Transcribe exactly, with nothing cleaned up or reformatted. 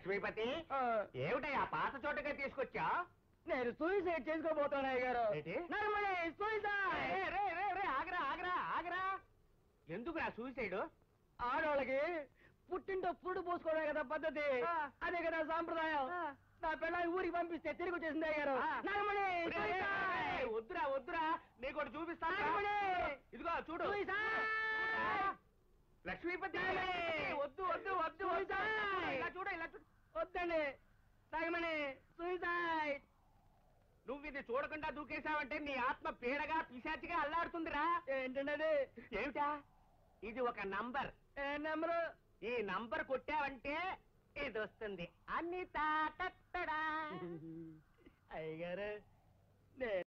లక్ష్మీపతి ఏమిటయ్యా పాత చోటగా తీసుకొచ్చా? నేను సూసైడ్ చేసుకోబోతాను అయ్యగారు. ఆగరా ఆగరా ఆగరా ఎందుకురా సూసైడ్? ఆడవాళ్ళకి పుట్టింటో పురుడు పోసుకోవడం కదా పద్ధతి, అదే కదా సాంప్రదాయం. నా పిల్లల్ని ఊరికి పంపిస్తే తిరిగి వచ్చేసింది అయ్యారు. వద్దురా వద్దురా నీకు ఒకటి చూపిస్తాను, ఇదిగో చూడు. లక్ష్మీపతి వద్దు వద్దు వద్దు ఇలా చూడు ఇలా చూడు. వద్దండి నాగమణి, సూసైడ్. నువ్వు ఇది చూడకుండా దూకేశావంటే నీ ఆత్మ పీడగా పిశాచిగా అల్లాడుతుందిరా. ఏంటండి అది? ఏమిటా? ఇది ఒక నంబర్. ఏ నెంబరు? ఈ నంబర్ కొట్టావంటే ఇది వస్తుంది. అన్ని తాటడా అయ్యగారు